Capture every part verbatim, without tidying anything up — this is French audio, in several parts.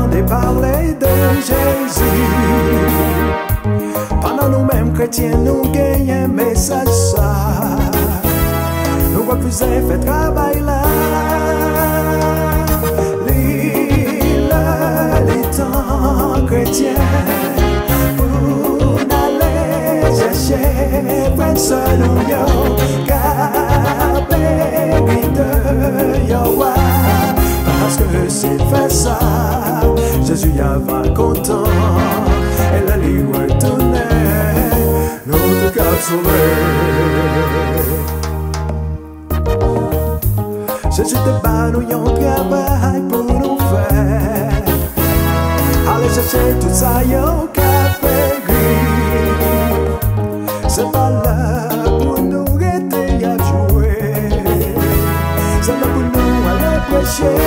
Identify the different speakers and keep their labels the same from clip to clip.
Speaker 1: m'entendez parler de Jésus. Pendant nous-mêmes chrétiens, nous gagnons un message ça. Nous refusons faire travail là. L'île, les temps chrétiens, pour aller chercher près seul ou yo, capé de yo. Parce que s'il fait ça, Jésus y va content. Et la lui retourner, notre cap sauvé. Jésus te bat, nous y un travail pour nous faire. Allez chercher tout ça, yo, café gris. C'est pas là pour nous aider à jouer. C'est là pour nous aller prêcher.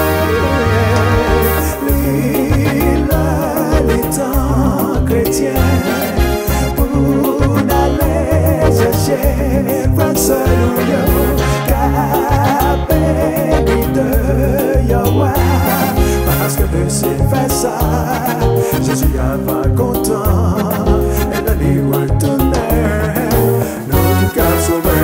Speaker 1: L'île, les temps chrétiens, pour aller chercher près seul ou yo, capé de Yahweh. Parce que s'il fait ça, Jésus y va content. Et la lui retourner, notre cap sauvé.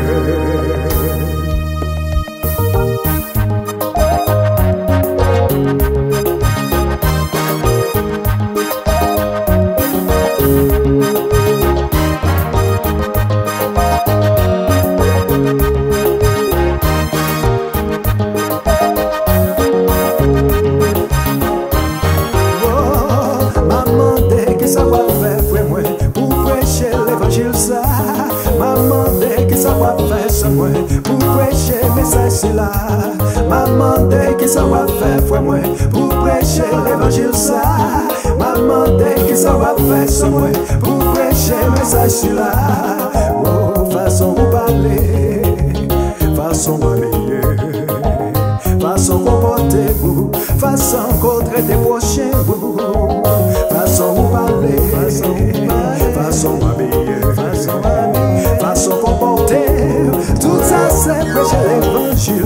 Speaker 1: Maman, dès que ça va faire ça, moi, pour prêcher, mais ça c'est là. Maman, dès que ça va faire, foi moi, pour prêcher l'évangile ça. Maman, dès que ça va faire ça, moi, pour prêcher, mais ça c'est là. Oh, façon de parler, façon de m'habiller, façon de comporter vous, façon de traiter prochain vous, façon de parler, façon de m'habiller, façon de façon comporter, tout ça c'est prêcher l'évangile.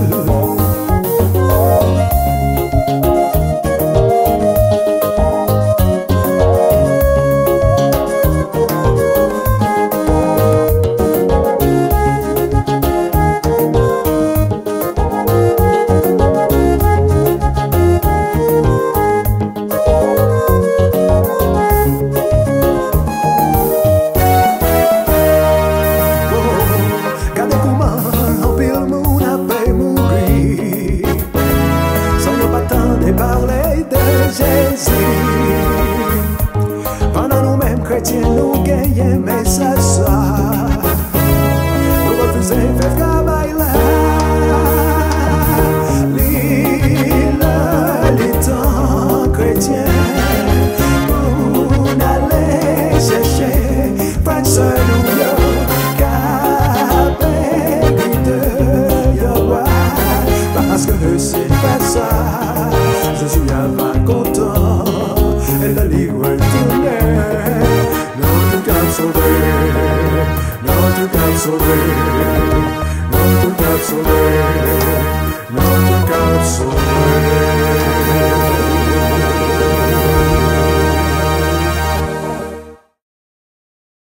Speaker 1: Parler de Jésus. Pendant nous-mêmes chrétiens, nous gagnons un message ça. Nous refusons faire travail là. L'île, les temps chrétiens, pour aller chercher près seul ou yo, capé de Yahweh. Parce que c'est pas ça. Jésus y va content, et la lui retourner, notre cap sauvé, notre cap sauvé.